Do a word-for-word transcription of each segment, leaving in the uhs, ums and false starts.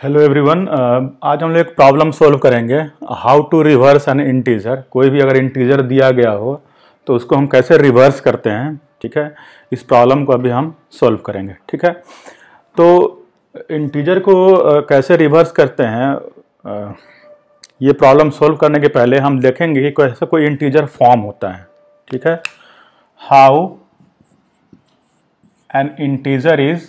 Hello everyone, आज हम लोग एक प्रॉब्लम सॉल्व करेंगे। How to reverse an integer. कोई भी अगर इंटीजर दिया गया हो तो उसको हम कैसे रिवर्स करते हैं। ठीक है, इस प्रॉब्लम को अभी हम सॉल्व करेंगे। ठीक है, तो इंटीजर को uh, कैसे रिवर्स करते हैं, uh, ये प्रॉब्लम सॉल्व करने के पहले हम देखेंगे कि कैसे कोई इंटीजर फॉर्म होता है। ठीक है, how an integer is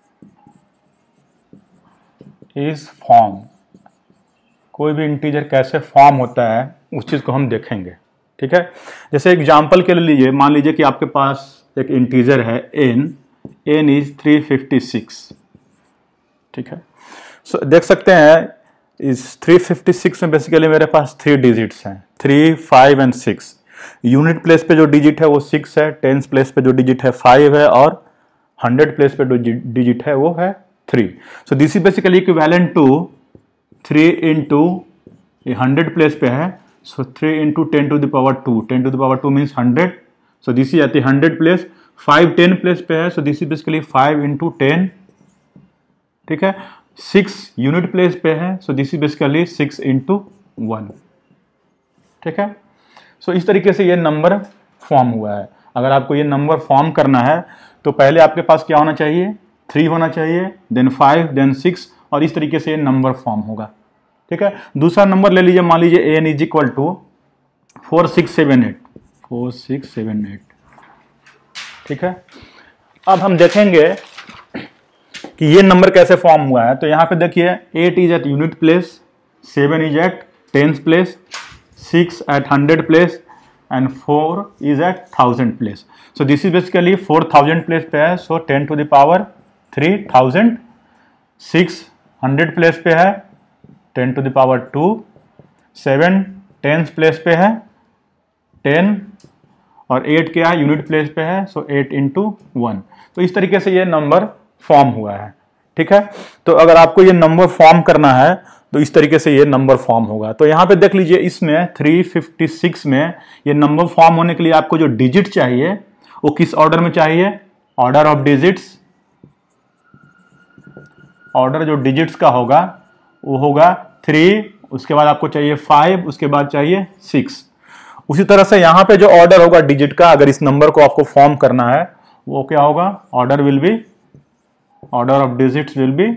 is form. कोई भी इंटीजर कैसे फॉर्म होता है उस चीज को हम देखेंगे। ठीक है, जैसे एग्जांपल के लिए लीजिए, मान लीजिए कि आपके पास एक इंटीजर है n, n is three fifty six. ठीक है, सो so, देख सकते हैं इस थ्री फिफ्टी सिक्स में बेसिकली मेरे पास थ्री डिजिट्स हैं, three five and six. Unit place पे जो डिजिट है वो सिक्स है, टेंस प्लेस पे जो डिजिट है फाइव है, और हंड्रेड प्लेस पे जो डिजिट है वो है three. So this is basically equivalent to three into ये हंड्रेड प्लेस पे है, so three into ten to the power two. Ten to the power two means hundred, so this is आती है hundred place. Five ten place पे है, so this is basically five into ten. ठीक है, six unit place पे है, so this is basically six into one. ठीक है, सो so, इस तरीके से ये नंबर फॉर्म हुआ है। अगर आपको ये नंबर फॉर्म करना है तो पहले आपके पास क्या होना चाहिए, थ्री होना चाहिए, देन फाइव, देन सिक्स, और इस तरीके से ये नंबर फॉर्म होगा। ठीक है, दूसरा नंबर ले लीजिए, मान लीजिए n is equal to four six seven eight four six seven eight. ठीक है, अब हम देखेंगे कि ये नंबर कैसे फॉर्म हुआ है। तो यहां पे देखिए, eight is at unit place, seven is at tens place, six at hundred place, and four is at thousand place. So this is basically four thousand place पे है, so ten to the power three thousand. Six hundred place पे है, ten to the power two. Seven tens place पे है, ten, और eight क्या है, unit place पे है, सो एट इंटू वन। तो इस तरीके से ये नंबर फॉर्म हुआ है। ठीक है, तो अगर आपको ये नंबर फॉर्म करना है तो इस तरीके से ये नंबर फॉर्म होगा। तो यहां पे देख लीजिए, इसमें थ्री फिफ्टी सिक्स में ये नंबर फॉर्म होने के लिए आपको जो डिजिट चाहिए वो किस ऑर्डर में चाहिए, ऑर्डर ऑफ डिजिट्स। ऑर्डर जो डिजिट्स का होगा वो होगा थ्री, उसके बाद आपको चाहिए फाइव, उसके बाद चाहिए सिक्स। उसी तरह से यहां पे जो ऑर्डर होगा डिजिट का, अगर इस नंबर को आपको फॉर्म करना है, वो क्या होगा, order will be order of digits will be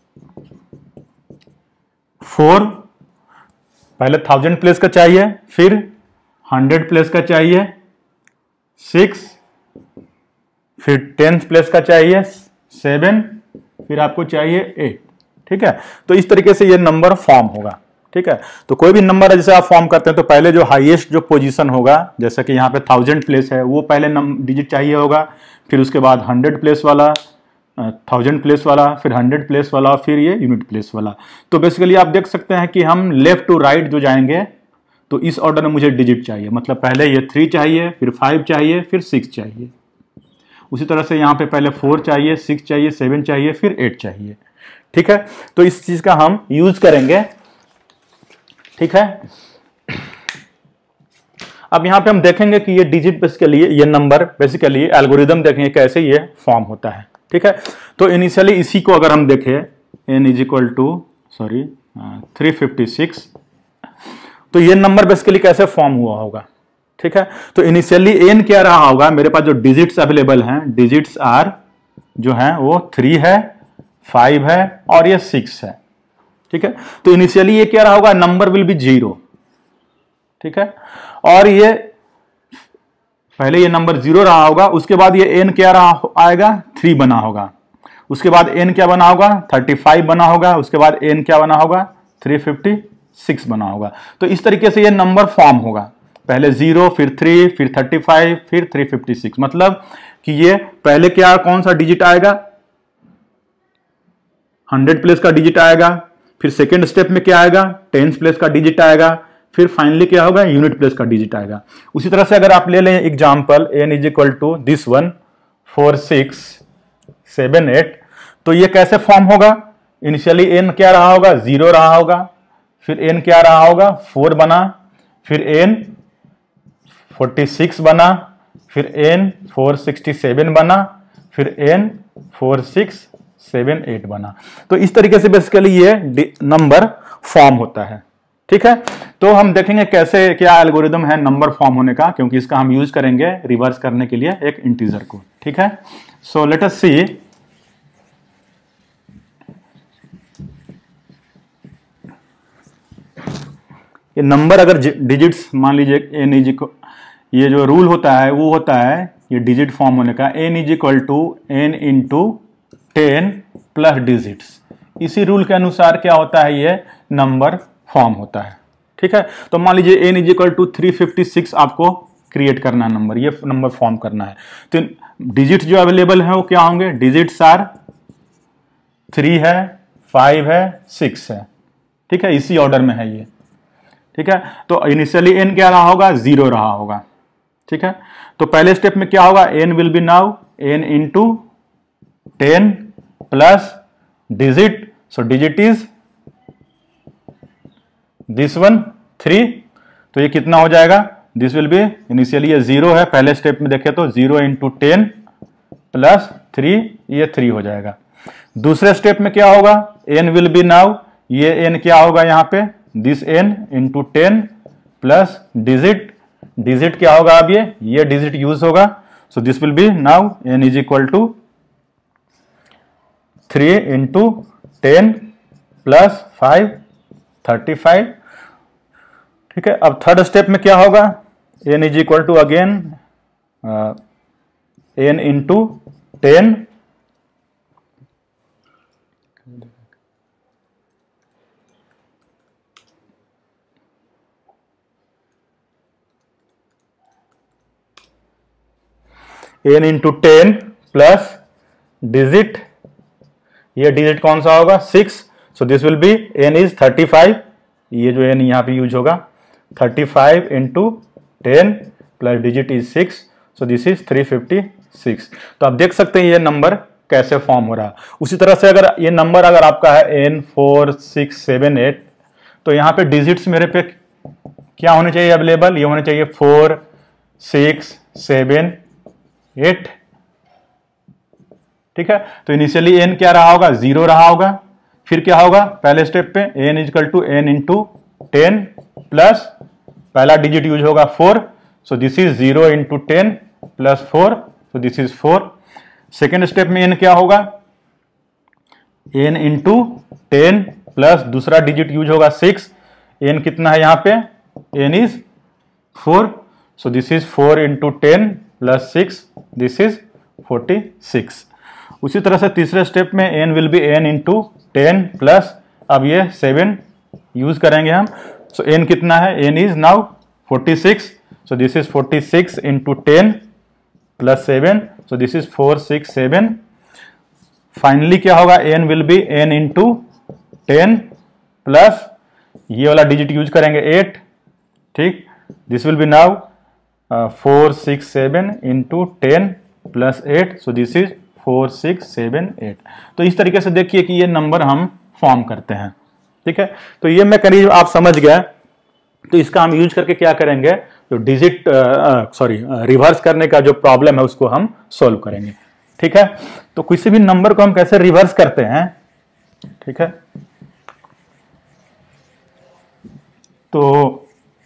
four. पहले थाउजेंड प्लेस का चाहिए, फिर हंड्रेड प्लेस का चाहिए सिक्स, फिर टेंथ प्लेस का चाहिए सेवन, फिर आपको चाहिए एट। ठीक है, तो इस तरीके से ये नंबर फॉर्म होगा। ठीक है, तो कोई भी नंबर है जैसे आप फॉर्म करते हैं तो पहले जो हाईएस्ट जो पोजीशन होगा, जैसे कि यहाँ पे थाउजेंड प्लेस है, वो पहले डिजिट चाहिए होगा, फिर उसके बाद हंड्रेड प्लेस वाला, थाउजेंड प्लेस वाला, फिर हंड्रेड प्लेस वाला, फिर ये यूनिट प्लेस वाला। तो बेसिकली आप देख सकते हैं कि हम लेफ्ट टू राइट जो जाएंगे तो इस ऑर्डर में मुझे डिजिट चाहिए, मतलब पहले ये थ्री चाहिए, फिर फाइव चाहिए, फिर सिक्स चाहिए। उसी तरह से यहाँ पे पहले फोर चाहिए, सिक्स चाहिए, सेवन चाहिए, फिर एट चाहिए। ठीक है, तो इस चीज का हम यूज करेंगे। ठीक है, अब यहाँ पे हम देखेंगे कि ये डिजिट बेसिकली, ये नंबर बेसिकली एल्गोरिदम देखेंगे कैसे ये फॉर्म होता है। ठीक है, तो इनिशियली इसी को अगर हम देखें, n is equal to sorry three fifty six, तो ये नंबर बेसिकली कैसे फॉर्म हुआ होगा। ठीक है, तो इनिशियली n क्या रहा होगा, मेरे पास जो डिजिट्स अवेलेबल हैं, डिजिट्स आर जो हैं वो थ्री है, फाइव है, और ये सिक्स है। ठीक है, तो इनिशियली ये क्या रहा होगा, नंबर विल बी जीरो। ठीक है, और ये पहले ये नंबर जीरो रहा होगा, उसके बाद ये n क्या रहा आएगा, थ्री बना होगा, उसके बाद n क्या बना होगा, थर्टी फाइव बना होगा, उसके बाद n क्या बना होगा, थ्री फिफ्टी सिक्स बना होगा। तो इस तरीके से ये नंबर फॉर्म होगा, पहले जीरो, फिर थ्री, फिर थर्टी फाइव, फिर थ्री फिफ्टी सिक्स। मतलब कि ये पहले क्या, कौन सा डिजिट आएगा, हंड्रेड प्लेस का डिजिट आएगा, फिर सेकेंड स्टेप में क्या आएगा, टेंस प्लेस का डिजिट आएगा, फिर फाइनली क्या होगा, यूनिट प्लेस का डिजिट आएगा। उसी तरह से अगर आप ले लें example, n is equal to this one, four six seven eight, तो ये कैसे फॉर्म होगा, इनिशियली n क्या रहा होगा, जीरो रहा होगा, फिर n क्या रहा होगा, फोर बना, फिर n फोर्टी सिक्स बना, फिर n फोर सिक्सटी सेवन बना, फिर n four six seven eight बना। तो इस तरीके से बेसिकली ये नंबर फॉर्म होता है। ठीक है, तो हम देखेंगे कैसे क्या एल्गोरिदम है नंबर फॉर्म होने का, क्योंकि इसका हम यूज करेंगे रिवर्स करने के लिए एक इंटीजर को। ठीक है, सो लेट अस सी। ये नंबर अगर डिजिट्स मान लीजिए एन इज इक्वल, ये जो रूल होता है वो होता है ये डिजिट फॉर्म होने का, n is equal to n into ten plus digits. इसी रूल के अनुसार क्या होता है, ये नंबर फॉर्म होता है। ठीक है, तो मान लीजिए n is equal to three fifty six आपको क्रिएट करना है नंबर, ये नंबर फॉर्म करना है। तो डिजिट जो अवेलेबल है वो क्या होंगे, डिजिट्स आर थ्री है, फाइव है, सिक्स है। ठीक है, इसी ऑर्डर में है ये। ठीक है, तो इनिशियली एन क्या रहा होगा, जीरो रहा होगा। ठीक है, तो पहले स्टेप में क्या होगा, n will be now n into ten plus digit, so digit is this one three, तो ये कितना हो जाएगा, दिस विल बी इनिशियली ये जीरो है, पहले स्टेप में देखें तो zero into ten plus three, ये थ्री हो जाएगा। दूसरे स्टेप में क्या होगा, एन विल बी नाउ, ये एन क्या होगा यहाँ पे, this n into ten plus digit, digit क्या होगा अब ये ये डिजिट यूज होगा, so this will be now n is equal to three into ten plus five, thirty five. ठीक है, अब थर्ड स्टेप में क्या होगा, n is equal to again n into ten n into ten plus digit, ये digit कौन सा होगा, six, so this will be n is thirty five, ये जो एन यहां पे यूज होगा, thirty five into ten plus digit is six, so this is three fifty six. तो आप देख सकते हैं ये नंबर कैसे फॉर्म हो रहा है। उसी तरह से अगर ये नंबर अगर आपका है n four six seven eight, तो यहाँ पे डिजिट्स मेरे पे क्या होने चाहिए अवेलेबल, ये होने चाहिए फोर सिक्स सेवन एट। ठीक है, तो इनिशियली एन क्या रहा होगा, जीरो रहा होगा, फिर क्या होगा पहले स्टेप पे n is equal to n into ten plus पहला डिजिट यूज होगा four, so this is zero into ten plus four, so this is four. Second step में एन क्या होगा, एन इंटू टेन प्लस दूसरा डिजिट यूज होगा six, n कितना है यहाँ पे, n is four, so this is four into ten plus six, this is forty six. उसी तरह से तीसरे स्टेप में N will be n into ten plus, अब ये सेवन यूज करेंगे हम, सो एन कितना है, n is now forty six, so this is forty six into ten plus seven, so this is four six seven. Finally क्या होगा, n will be n into ten plus ये वाला digit use करेंगे eight. ठीक, this will be now four six seven into ten plus eight, so this is four six seven eight. तो इस तरीके से देखिए कि ये नंबर हम फॉर्म करते हैं। ठीक है, तो ये मैं करीब आप समझ गए। तो इसका हम यूज करके क्या करेंगे, तो डिजिट सॉरी रिवर्स करने का जो प्रॉब्लम है उसको हम सॉल्व करेंगे। ठीक है, तो किसी भी नंबर को हम कैसे रिवर्स करते हैं। ठीक है, तो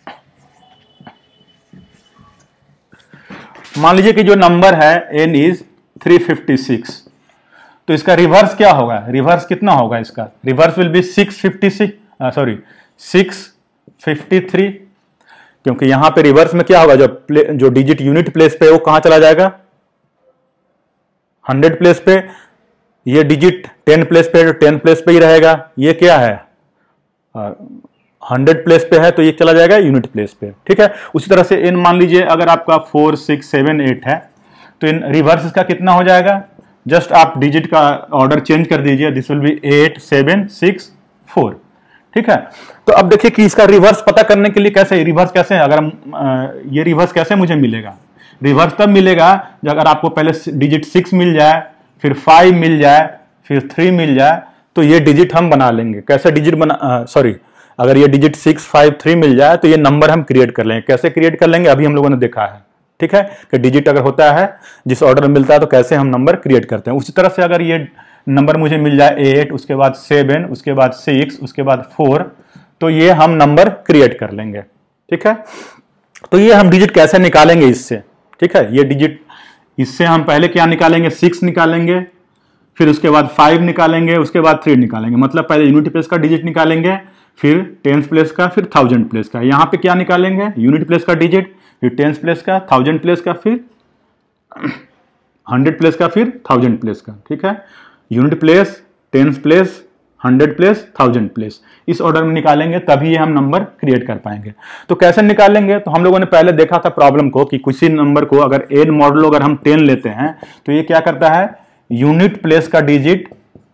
मान लीजिए कि जो नंबर है n is three fifty six, तो इसका रिवर्स क्या होगा, रिवर्स कितना होगा इसका, reverse will be six fifty six sorry six fifty three, क्योंकि यहां पे रिवर्स में क्या होगा, जो प्ले, जो डिजिट यूनिट प्लेस पे वो कहां चला जाएगा, हंड्रेड प्लेस पे, ये डिजिट टेन प्लेस पे, टेन प्लेस पे ही रहेगा, ये क्या है हंड्रेड प्लेस पे है तो ये चला जाएगा यूनिट प्लेस पे। ठीक है, उसी तरह से इन मान लीजिए अगर आपका फोर सिक्स सेवन एट है तो इन रिवर्स इसका कितना हो जाएगा, जस्ट आप डिजिट का ऑर्डर चेंज कर दीजिए, this will be eight seven six four. ठीक है, तो अब देखिए कि इसका रिवर्स पता करने के लिए कैसे, रिवर्स कैसे अगर हम ये रिवर्स कैसे मुझे मिलेगा, रिवर्स तब मिलेगा जब अगर आपको पहले डिजिट सिक्स मिल जाए, फिर फाइव मिल जाए, फिर थ्री मिल जाए, तो ये डिजिट हम बना लेंगे। कैसे डिजिट बना, सॉरी अगर ये डिजिट सिक्स फाइव थ्री मिल जाए तो ये नंबर हम क्रिएट कर लेंगे। कैसे क्रिएट कर लेंगे अभी हम लोगों ने देखा है। ठीक है, कि डिजिट अगर होता है जिस ऑर्डर में मिलता है तो कैसे हम नंबर क्रिएट करते हैं। उसी तरह से अगर ये नंबर मुझे मिल जाए एट, उसके बाद सेवन, उसके बाद सिक्स, उसके बाद फोर, तो ये हम नंबर क्रिएट कर लेंगे। ठीक है, तो ये हम डिजिट कैसे निकालेंगे इससे। ठीक है, ये डिजिट इससे हम पहले क्या निकालेंगे, सिक्स निकालेंगे, फिर उसके बाद फाइव निकालेंगे, उसके बाद थ्री निकालेंगे। मतलब पहले यूनिट प्लेस का डिजिट निकालेंगे, फिर टेंस प्लेस का, फिर थाउजेंड प्लेस का। यहाँ पे क्या निकालेंगे, यूनिट प्लेस का डिजिट, फिर टेंस प्लेस का, थाउजेंड प्लेस का, फिर हंड्रेड प्लेस का, फिर थाउजेंड प्लेस का। ठीक है, unit place, tens place, hundred place, thousand place, इस ऑर्डर में निकालेंगे, तभी ये हम नंबर क्रिएट कर पाएंगे। तो कैसे निकालेंगे, तो हम लोगों ने पहले देखा था प्रॉब्लम को कि किसी नंबर को अगर एन मॉडुलो अगर हम टेन लेते हैं तो ये क्या करता है, यूनिट प्लेस का डिजिट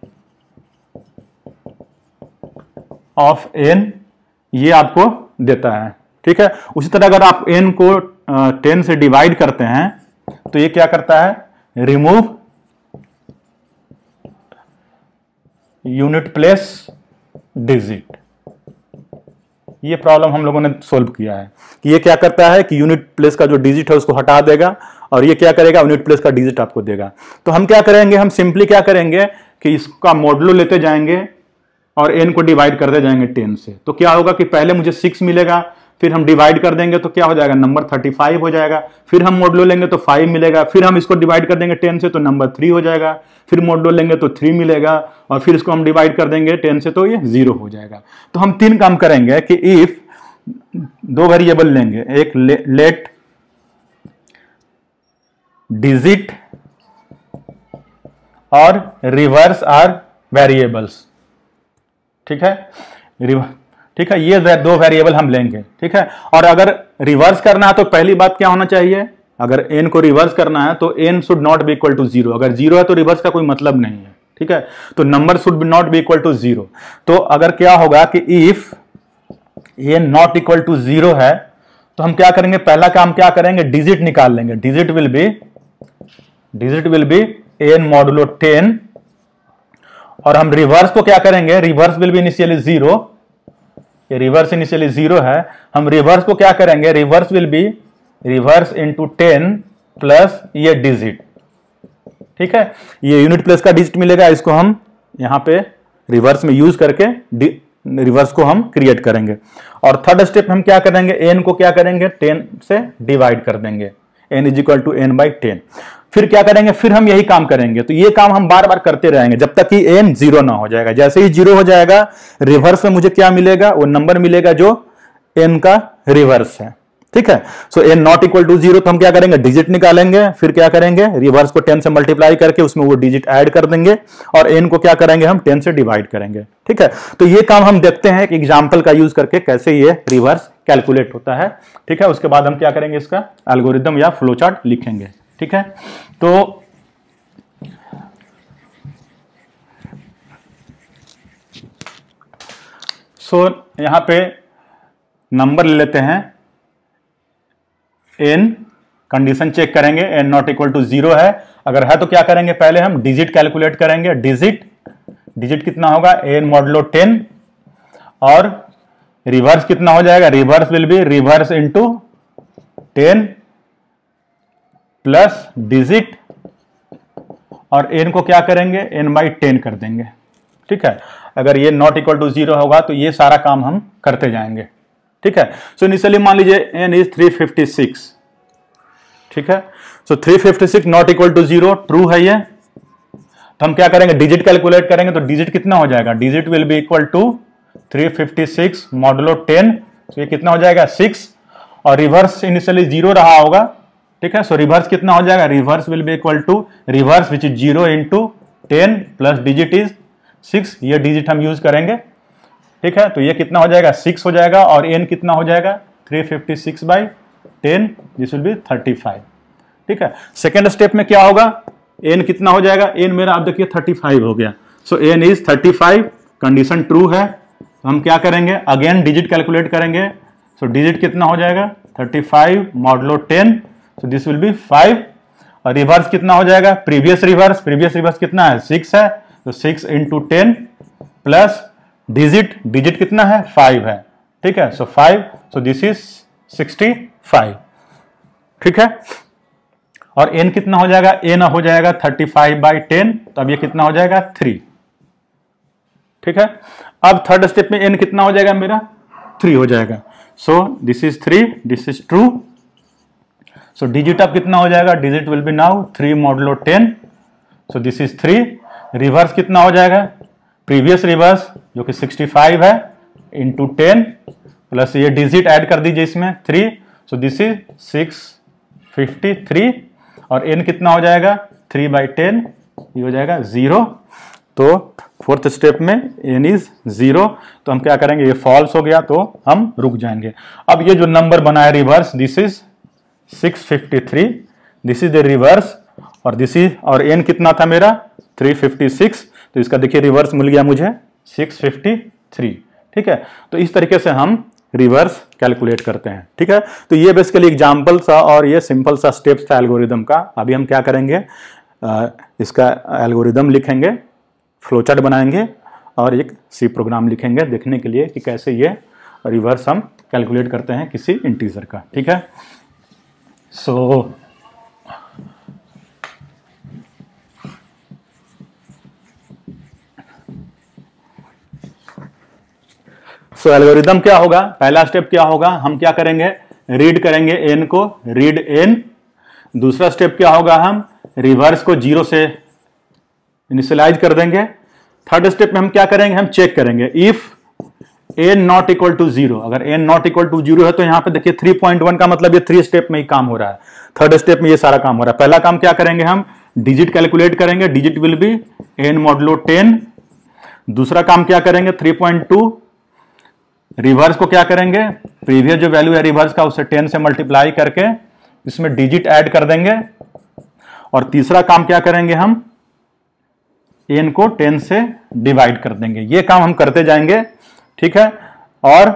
ऑफ एन ये आपको देता है। ठीक है, उसी तरह अगर आप एन को टेन से डिवाइड करते हैं तो ये क्या करता है, रिमूव यूनिट प्लेस डिजिट। ये प्रॉब्लम हम लोगों ने सोल्व किया है कि ये क्या करता है कि यूनिट प्लेस का जो डिजिट है उसको हटा देगा और ये क्या करेगा, यूनिट प्लेस का डिजिट आपको देगा। तो हम क्या करेंगे, हम सिंपली क्या करेंगे कि इसका मॉडुलो लेते जाएंगे और एन को डिवाइड करते जाएंगे टेन से। तो क्या होगा कि पहले मुझे सिक्स मिलेगा, फिर हम डिवाइड कर देंगे तो क्या हो जाएगा, नंबर थर्टी फाइव हो जाएगा, फिर हम मॉडुलो लेंगे तो फाइव मिलेगा, फिर हम इसको डिवाइड कर देंगे टेन से तो नंबर थ्री हो जाएगा, फिर मॉडुलो लेंगे तो थ्री मिलेगा, और फिर इसको हम डिवाइड कर देंगे टेन से तो ये जीरो हो जाएगा। तो हम तीन काम करेंगे कि इफ दो वेरिएबल लेंगे, एक ले, लेट डिजिट और रिवर्स आर वेरिएबल्स। ठीक है, ठीक है, ये दो वेरिएबल हम लेंगे। ठीक है, और अगर रिवर्स करना है तो पहली बात क्या होना चाहिए, अगर एन को रिवर्स करना है तो n should not be equal to zero. अगर जीरो है तो रिवर्स का कोई मतलब नहीं है। ठीक है, तो number should be not be equal to zero. तो अगर क्या होगा कि if n not equal to zero है तो हम क्या करेंगे, पहला काम क्या करेंगे, डिजिट निकाल लेंगे। Digit will be digit will be n modulo ten, और हम रिवर्स को क्या करेंगे, reverse will be initially zero, ये रिवर्स इनिशियली जीरो है, हम रिवर्स को क्या करेंगे, reverse will be reverse into ten plus ये डिजिट। ठीक है, ये यूनिट प्लेस का डिजिट मिलेगा, इसको हम यहां पे रिवर्स में यूज करके रिवर्स को हम क्रिएट करेंगे। और थर्ड स्टेप हम क्या करेंगे, एन को क्या करेंगे, टेन से डिवाइड कर देंगे, n is equal to n by ten. फिर क्या करेंगे, फिर हम यही काम करेंगे। तो ये काम हम बार बार करते रहेंगे जब तक कि एन जीरो ना हो जाएगा। जैसे ही जीरो हो जाएगा, रिवर्स में मुझे क्या मिलेगा, वो नंबर मिलेगा जो एन का रिवर्स है। ठीक है, so n not equal to zero, तो हम क्या करेंगे, डिजिट निकालेंगे, फिर क्या करेंगे, रिवर्स को टेन से मल्टीप्लाई करके उसमें वो डिजिट ऐड कर देंगे, और एन को क्या करेंगे, हम टेन से डिवाइड करेंगे। ठीक है, तो ये काम हम देखते हैं एक एग्जाम्पल का यूज करके कैसे ये रिवर्स कैलकुलेट होता है। ठीक है, उसके बाद हम क्या करेंगे, इसका एल्गोरिदम या फ्लो चार्ट लिखेंगे। ठीक है, तो सो so, यहां पे नंबर ले लेते हैं, एन कंडीशन चेक करेंगे, n not equal to zero है, अगर है तो क्या करेंगे, पहले हम डिजिट कैलकुलेट करेंगे। डिजिट डिजिट कितना होगा, एन मॉडुलो टेन, और रिवर्स कितना हो जाएगा, reverse will be reverse into ten plus digit, और एन को क्या करेंगे, एन बाई टेन कर देंगे। ठीक है, अगर ये नॉट इक्वल टू जीरो होगा तो ये सारा काम हम करते जाएंगे। ठीक है, सो इनिशियली मान लीजिए n is three fifty six. ठीक है, so three fifty six not equal to zero, true है ये, तो हम क्या करेंगे, डिजिट कैलकुलेट करेंगे। तो डिजिट कितना हो जाएगा, digit will be equal to three fifty six modulo ten, तो ये कितना हो जाएगा, सिक्स, और रिवर्स इनिशियली जीरो रहा होगा। ठीक है, सो रिवर्स कितना हो जाएगा, reverse will be equal to reverse which is zero into ten plus digit is six, ये डिजिट हम यूज करेंगे। ठीक है, तो ये कितना हो जाएगा, सिक्स हो जाएगा, और एन कितना हो जाएगा, three fifty six by ten, this will be thirty five. ठीक है, सेकेंड स्टेप में क्या होगा, एन कितना हो जाएगा, एन मेरा आप देखिए थर्टी फाइव हो गया, so n is thirty five, condition true है। तो हम क्या करेंगे, अगेन डिजिट कैलकुलेट करेंगे। सो so, डिजिट कितना हो जाएगा, thirty five modulo ten, so this will be five, और रिवर्स कितना हो जाएगा, प्रीवियस रिवर्स प्रीवियस रिवर्स कितना है, सिक्स है, तो six into ten plus digit digit कितना है, फाइव है। ठीक है, so five, so this is sixty five. ठीक है, और n कितना हो जाएगा, n हो जाएगा थर्टी फाइव बाई टेन, तो अब ये कितना हो जाएगा थ्री। ठीक है, अब थर्ड स्टेप में n कितना हो जाएगा मेरा, थ्री हो जाएगा। So this is three, this is true. So digit अब कितना हो जाएगा, digit will be now three modulo ten, so this is three. Reverse कितना हो जाएगा, प्रीवियस रिवर्स जो कि सिक्सटी फाइव है इंटू टेन प्लस ये डिजिट ऐड कर दीजिए इसमें three, so this is six fifty three. और n कितना हो जाएगा, थ्री बाई टेन, ये हो जाएगा जीरो। तो फोर्थ स्टेप में n इज जीरो, तो हम क्या करेंगे, ये फॉल्स हो गया तो हम रुक जाएंगे। अब ये जो नंबर बना है reverse, this is six fifty three, this is the reverse, और दिस इज, और n कितना था मेरा थ्री फिफ्टी सिक्स, तो इसका देखिए रिवर्स मिल गया मुझे सिक्स फिफ्टी थ्री। ठीक है, तो इस तरीके से हम रिवर्स कैलकुलेट करते हैं। ठीक है, तो ये बेसिकली एग्जांपल सा और ये सिंपल सा स्टेप्स था एल्गोरिदम का। अभी हम क्या करेंगे, आ, इसका एल्गोरिदम लिखेंगे, फ्लोचार्ट बनाएंगे और एक सी प्रोग्राम लिखेंगे देखने के लिए कि कैसे ये रिवर्स हम कैलकुलेट करते हैं किसी इंटीजर का। ठीक है, सो so, सो एल्गोरिदम क्या होगा, पहला स्टेप क्या होगा, हम क्या करेंगे, रीड करेंगे n को, रीड n। दूसरा स्टेप क्या होगा, हम रिवर्स को जीरो से इनिशियलाइज कर देंगे। थर्ड स्टेप में हम क्या करेंगे, हम चेक करेंगे if n not equal to zero. अगर n not equal to zero है तो यहां पे देखिए थ्री पॉइंट वन का मतलब ये थ्री स्टेप में ही काम हो रहा है। थर्ड स्टेप में ये सारा काम हो रहा है। पहला काम क्या करेंगे, हम डिजिट कैलकुलेट करेंगे, digit will be n modulo ten. दूसरा काम क्या करेंगे, थ्री पॉइंट टू। रिवर्स को क्या करेंगे, प्रीवियस जो वैल्यू है रिवर्स का उसे टेन से मल्टीप्लाई करके इसमें डिजिट ऐड कर देंगे। और तीसरा काम क्या करेंगे, हम n को टेन से डिवाइड कर देंगे। ये काम हम करते जाएंगे। ठीक है, और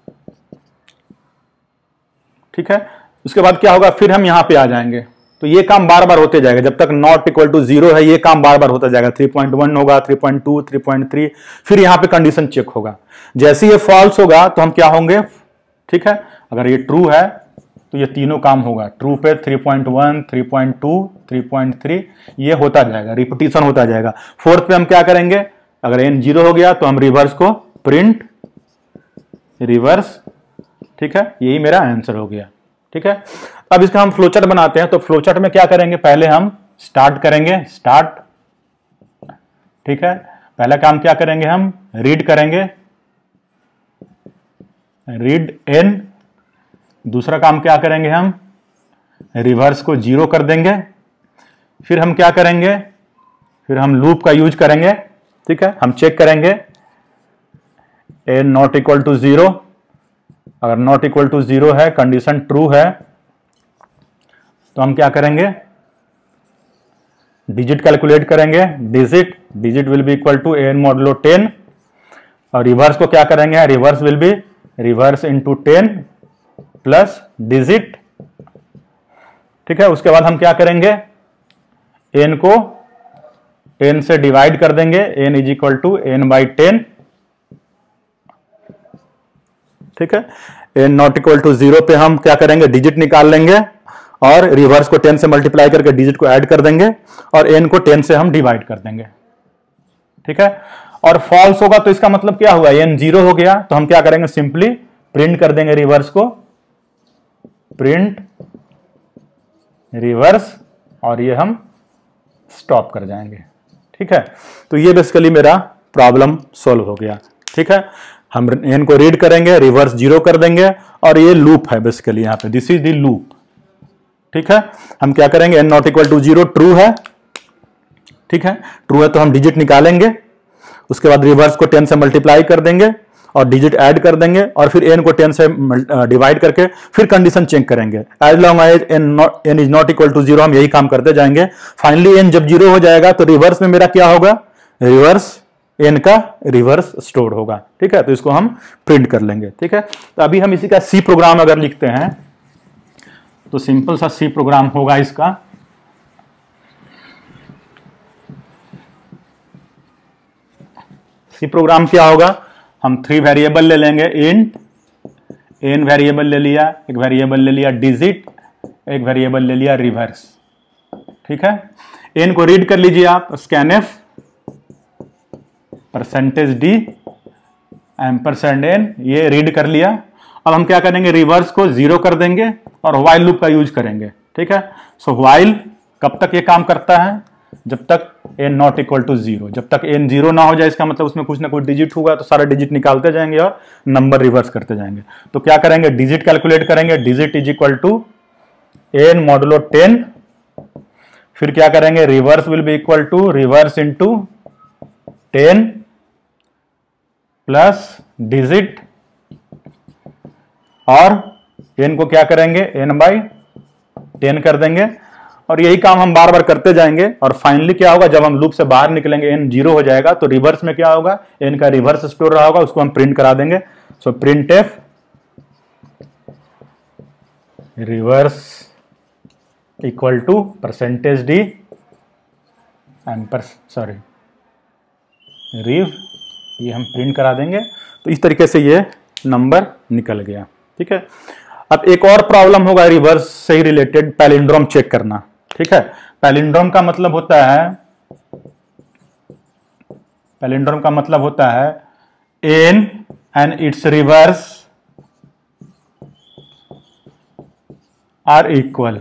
ठीक है, उसके बाद क्या होगा, फिर हम यहां पे आ जाएंगे। तो ये काम बार बार होते जाएगा जब तक नॉट इक्वल टू जीरो है, ये काम बार बार होता जाएगा। थ्री पॉइंट वन होगा, three point two, three point three, फिर यहां पे कंडीशन चेक होगा। जैसे ये फॉल्स होगा तो हम क्या होंगे, ठीक है, अगर ये ट्रू है तो ये तीनों काम होगा। ट्रू पे three point one, three point two, three point three, ये होता जाएगा, रिपीटिशन होता जाएगा। फोर्थ पे हम क्या करेंगे, अगर n जीरो हो गया तो हम रिवर्स को प्रिंट रिवर्स। ठीक है, यही मेरा आंसर हो गया। ठीक है, अब इसका हम फ्लोचार्ट बनाते हैं। तो फ्लोचार्ट में क्या करेंगे, पहले हम स्टार्ट करेंगे, स्टार्ट। ठीक है, पहला काम क्या करेंगे, हम रीड करेंगे, रीड n। दूसरा काम क्या करेंगे, हम रिवर्स को जीरो कर देंगे। फिर हम क्या करेंगे, फिर हम लूप का यूज करेंगे। ठीक है, हम चेक करेंगे n not equal to zero. अगर नॉट इक्वल टू जीरो है, कंडीशन ट्रू है, तो हम क्या करेंगे, डिजिट कैलकुलेट करेंगे, digit digit will be equal to n modulo ten. और रिवर्स को क्या करेंगे, reverse will be reverse into ten plus digit. ठीक है, उसके बाद हम क्या करेंगे, n को टेन से डिवाइड कर देंगे, n is equal to n by ten. ठीक है, n not equal to zero पे हम क्या करेंगे, डिजिट निकाल लेंगे और रिवर्स को टेन से मल्टीप्लाई करके डिजिट को ऐड कर देंगे और n को टेन से हम डिवाइड कर देंगे। ठीक है, और फॉल्स होगा तो इसका मतलब क्या हुआ, n जीरो हो गया, तो हम क्या करेंगे, सिंपली प्रिंट कर देंगे रिवर्स को, प्रिंट रिवर्स, और ये हम स्टॉप कर जाएंगे। ठीक है, तो ये बेसिकली मेरा प्रॉब्लम सॉल्व हो गया। ठीक है, हम n को रीड करेंगे, रिवर्स जीरो कर देंगे, और ये लूप है बेसिकली यहाँ पे, दिस इज द लूप। ठीक है, हम क्या करेंगे, n not equal to zero true है। ठीक है, ट्रू है तो हम डिजिट निकालेंगे, उसके बाद रिवर्स को टेन से मल्टीप्लाई कर देंगे और डिजिट ऐड कर देंगे, और फिर n को टेन से डिवाइड करके फिर कंडीशन चेक करेंगे। As long as n is not equal to zero, हम यही काम करते जाएंगे। फाइनली n जब जीरो हो जाएगा तो रिवर्स में मेरा क्या होगा, रिवर्स n का रिवर्स स्टोर होगा। ठीक है, तो इसको हम प्रिंट कर लेंगे। ठीक है, तो अभी हम इसी का सी प्रोग्राम अगर लिखते हैं तो सिंपल सा सी प्रोग्राम होगा इसका। सी प्रोग्राम क्या होगा, हम थ्री वेरिएबल ले लेंगे, इंट, एन वेरिएबल ले लिया, एक वेरिएबल ले लिया डिजिट, एक वेरिएबल ले लिया रिवर्स। ठीक है। एन को रीड कर लीजिए आप, scanf percentage d ampersand n, ये रीड कर लिया। अब हम क्या करेंगे, रिवर्स को जीरो कर देंगे और व्हाइल लूप का यूज करेंगे, ठीक है। सो व्हाइल कब तक ये काम करता है, जब तक n not equal to zero, जब तक एन जीरो ना हो जाए, इसका मतलब उसमें कुछ ना कुछ डिजिट होगा, तो सारा डिजिट निकालते जाएंगे और नंबर रिवर्स करते जाएंगे। तो क्या करेंगे, डिजिट कैलकुलेट करेंगे, digit is equal to n modulo ten, फिर क्या करेंगे, reverse will be equal to reverse into ten plus digit, और एन को क्या करेंगे, एन बाई टेन कर देंगे, और यही काम हम बार बार करते जाएंगे। और फाइनली क्या होगा, जब हम लूप से बाहर निकलेंगे एन जीरो हो जाएगा, तो रिवर्स में क्या होगा, एन का रिवर्स स्टोर रहा होगा, उसको हम प्रिंट करा देंगे। So printf reverse equal to percentage d amper sorry rev, ये हम प्रिंट करा देंगे। तो इस तरीके से ये नंबर निकल गया, ठीक है। अब एक और प्रॉब्लम होगा रिवर्स से ही रिलेटेड, पैलिंड्रोम चेक करना, ठीक है। पैलिंड्रोम का मतलब होता है, पैलिंड्रोम का मतलब होता है n and it's reverse are equal.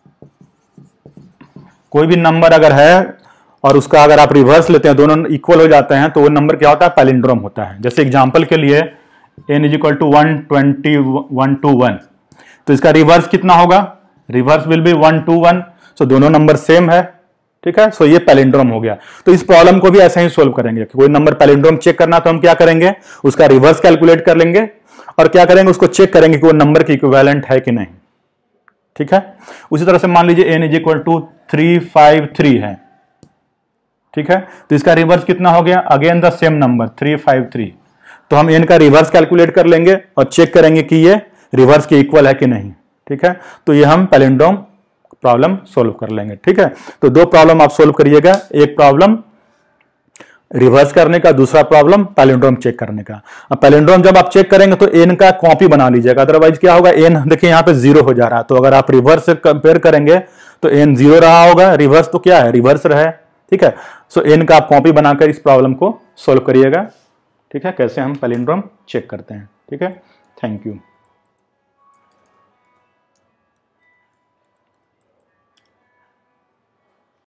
कोई भी नंबर अगर है और उसका अगर आप रिवर्स लेते हैं, दोनों इक्वल हो जाते हैं, तो वो नंबर क्या होता है, पैलिंड्रोम होता है। जैसे एग्जांपल के लिए n is equal to one twenty one two one, तो इसका रिवर्स कितना होगा, reverse will be one two one, so दोनों नंबर सेम है, ठीक है। सो ये पैलिंड्रोम हो गया। तो इस प्रॉब्लम को भी ऐसे ही सोल्व करेंगे कि कोई नंबर पैलिंड्रोम चेक करना, तो हम क्या करेंगे, उसका रिवर्स कैलकुलेट कर लेंगे और क्या करेंगे, उसको चेक करेंगे कि वो नंबर की इक्विवेलेंट है कि नहीं, ठीक है। उसी तरह से मान लीजिए n is equal to three five three है, ठीक है, तो इसका रिवर्स कितना हो गया, again the same number three five three, तो हम n का रिवर्स कैलकुलेट कर लेंगे और चेक करेंगे कि ये रिवर्स के इक्वल है कि नहीं, ठीक है। तो ये हम पैलिंड्रोम प्रॉब्लम सोल्व कर लेंगे, ठीक है। तो दो प्रॉब्लम आप सोल्व करिएगा, एक प्रॉब्लम रिवर्स करने का, दूसरा प्रॉब्लम पैलिंड्रोम चेक करने का। अब पैलिंड्रोम जब आप चेक करेंगे तो n का कॉपी बना लीजिएगा, अदरवाइज क्या होगा, n देखिए यहाँ पे जीरो हो जा रहा है, तो अगर आप रिवर्स से कंपेयर करेंगे तो n जीरो रहा होगा, रिवर्स तो क्या है, रिवर्स रहा है, ठीक है। सो n का आप कॉपी बनाकर इस प्रॉब्लम को सोल्व करिएगा, ठीक है, कैसे हम पैलिंड्रोम चेक करते हैं, ठीक है। Thank you.